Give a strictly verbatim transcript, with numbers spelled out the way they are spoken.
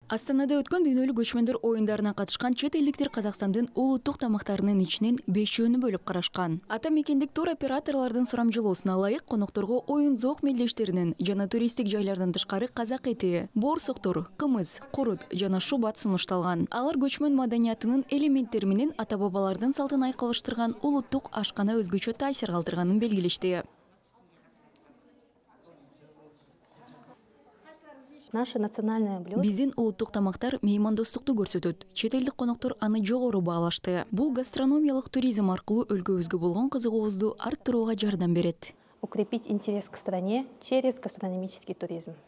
Астанада өткөн дүйнөлүк көчмөндөр оюндарына катышкан чет элдиктер Казакстандын улуттук тамактарынын ичинен бешөөнү бөлүп карашкан. Ата мекендик тур операторлордун сурамжылоосуна ылайык конокторго оюн зоок мелдештеринен жана туристтик жайлардан тышкары казак эти, боорсоктор, кымыз, курут жана шубат сунушталган. Алар көчмөн маданиятынын элементтери менен ата бабалардын салтын айкалыштырган улуттук ашкана өзгөчө таасир калтырганын белгилешти. Наше национальное блюдо. Биздин улуттук тамактар меймандостукту көрсөтөт. Чет элдик коноктор аны жогору баалашты. Бул гастрономиялык туризм аркылуу өлкөбүзгө болгон кызыгуубузду арттырууга жардам берет. Укрепить интерес к стране через гастрономический туризм.